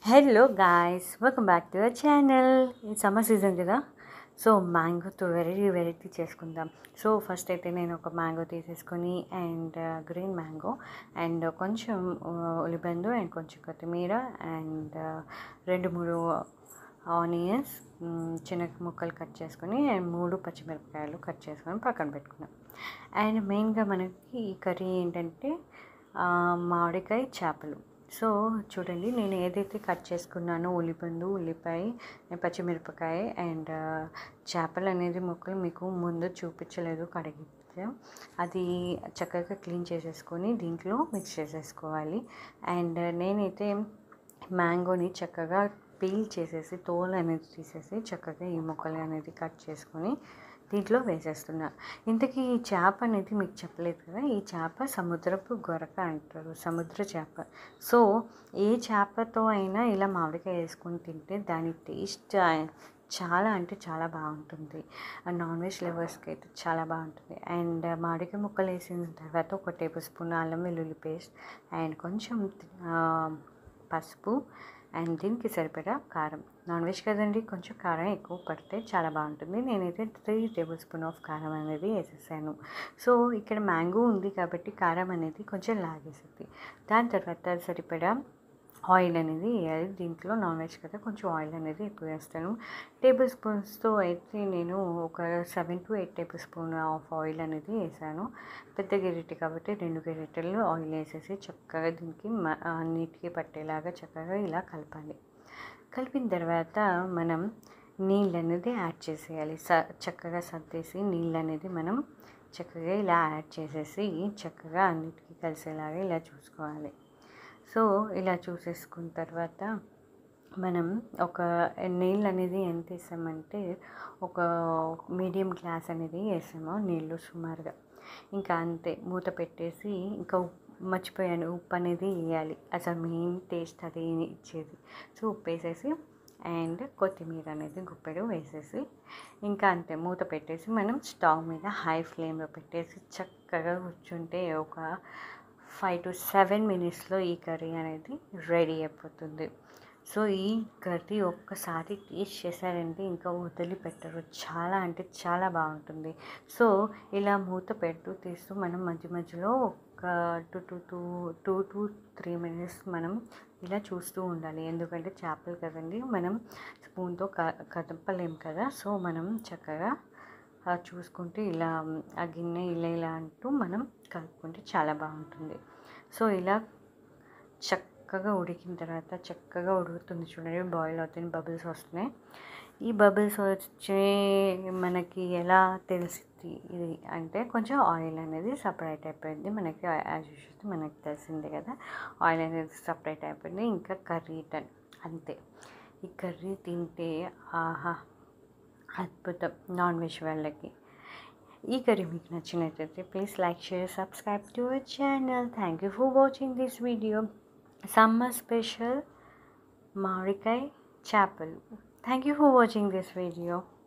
Hello guys, welcome back to our channel. ఈ summer season కదా, so మ్యాంగోతో variety చేసుకుందాం. సో ఫస్ట్ అయితే నేను ఒక మ్యాంగో తీసేసుకొని అండ్ గ్రీన్ మ్యాంగో అండ్ కొంచెం ఉల్లిబందు అండ్ కొంచెం కొత్తిమీర అండ్ 2-3 ఆనియన్స్ చిన్న ముక్కలు కట్ చేసుకొని అండ్ 3 పచ్చిమిరపకాయలు కట్ చేసుకొని పక్కన పెట్టుకున్నాం. అండ్ మెయిన్గా మనకి ఈ కర్రీ ఏంటంటే మామిడికాయ చేపలు. సో చూడండి, నేను ఏదైతే కట్ చేసుకున్నానో ఉల్లిపండు, ఉల్లిపాయ, పచ్చిమిరపకాయ అండ్ చేపలు అనేది ముక్కలు మీకు ముందు చూపించలేదు, కడిగితే అది చక్కగా క్లీన్ చేసేసుకొని దీంట్లో మిక్స్ చేసేసుకోవాలి. అండ్ నేనైతే మ్యాంగోని చక్కగా పీల్ చేసేసి తోలు అనేది తీసేసి చక్కగా ఈ ముక్కలు అనేది కట్ చేసుకొని దీంట్లో వేసేస్తున్నా. ఇంతకీ ఈ చేప అనేది మీకు చెప్పలేదు కదా, ఈ చేప సముద్రపు గొరక అంటారు, సముద్ర చేప. సో ఏ చేపతో అయినా ఇలా మామిడికాయ వేసుకొని తింటే దాని టేస్ట్ చాలా అంటే చాలా బాగుంటుంది. నాన్ వెజ్ లవర్స్కి అయితే చాలా బాగుంటుంది. అండ్ మామిడికాయ ముక్కలు వేసిన తర్వాత 1 టేబుల్ స్పూన్ అల్లం వెల్లుల్లి పేస్ట్ అండ్ కొంచెం పసుపు అండ్ దీనికి సరిపడా కారం. నాన్ వెజ్ కదండి, కొంచెం కారం ఎక్కువ పడితే చాలా బాగుంటుంది. నేనైతే 3 టేబుల్ స్పూన్ ఆఫ్ కారం అనేది వేసేసాను. సో ఇక్కడ మ్యాంగో ఉంది కాబట్టి కారం అనేది కొంచెం లాగేస్తుంది. దాని తర్వాత సరిపడా ఆయిల్ అనేది వేయాలి. దీంట్లో నాన్ వెజ్ కదా, కొంచెం ఆయిల్ అనేది ఎక్కువ వేస్తాను. టేబుల్ స్పూన్స్తో అయితే నేను ఒక 7 to 8 tablespoon of oil అనేది వేసాను. పెద్ద గరిటె కాబట్టి 2 గరిటెలు ఆయిల్ వేసేసి చక్కగా దీనికి నీటికి పట్టేలాగా చక్కగా ఇలా కలపాలి. కలిపిన తర్వాత మనం నీళ్ళు అనేది యాడ్ చేసేయాలి. చక్కగా సర్దేసి నీళ్ళు అనేది మనం చక్కగా ఇలా యాడ్ చేసేసి చక్కగా అన్నిటికీ కలిసేలాగా ఇలా చూసుకోవాలి. సో ఇలా చూసేసుకున్న తర్వాత మనం ఒక నీళ్ళు అనేది ఎంత వేసామంటే ఒక మీడియం గ్లాస్ అనేది వేసాము నీళ్ళు సుమారుగా. ఇంకా అంతే, మూత పెట్టేసి ఇంకా మర్చిపోయాను, ఉప్పు అనేది వేయాలి. అసలు మెయిన్ టేస్ట్ అది ఇచ్చేది. సో ఉప్పు వేసేసి అండ్ కొత్తిమీర అనేది గుప్పెడు వేసేసి ఇంకా అంతే మూత పెట్టేసి మనం స్టవ్ మీద హై ఫ్లేమ్లో పెట్టేసి చక్కగా కూర్చుంటే ఒక 5 to 7 మినిట్స్లో ఈ కర్రీ అనేది రెడీ అయిపోతుంది. సో ఈ కర్రీ ఒక్కసారి టేస్ట్ చేశారంటే ఇంకా వదిలిపెట్టరు, చాలా అంటే చాలా బాగుంటుంది. సో ఇలా మూత పెడుతూ తీస్తూ మనం మధ్య మధ్యలో ఒక 2 to 3 మినిట్స్ మనం ఇలా చూస్తూ ఉండాలి. ఎందుకంటే చేపలు కదండి, మనం స్పూన్తో కదపలేం కదా. సో మనం చక్కగా చూసుకుంటూ ఇలా ఆ గిన్నె ఇలా అంటూ మనం కలుపుకుంటే చాలా బాగుంటుంది. సో ఇలా చక్కగా ఉడికిన తర్వాత చక్కగా ఉడుకుతుంది చూడండి, బాయిల్ అవుతుంది, బబుల్స్ వస్తున్నాయి. ఈ బబుల్స్ వచ్చే మనకి ఎలా తెలిసింది ఇది అంటే కొంచెం ఆయిల్ అనేది సపరేట్ అయిపోయింది. మనకి యాజ్ యూజువల్ మనకి తెలిసిందే కదా, ఆయిల్ అనేది సపరేట్ అయిపోయింది. ఇంకా కర్రీ డన్, అంతే. ఈ కర్రీ తింటే ఆహా అద్భుతం నాన్ వెజ్ వాళ్ళకి. ఈ కర్రీ మీకు నచ్చినట్లయితే please like, share, subscribe to our channel. Thank you for watching this video. Summer special మామిడికాయ చేపలు. Thank you for watching this video.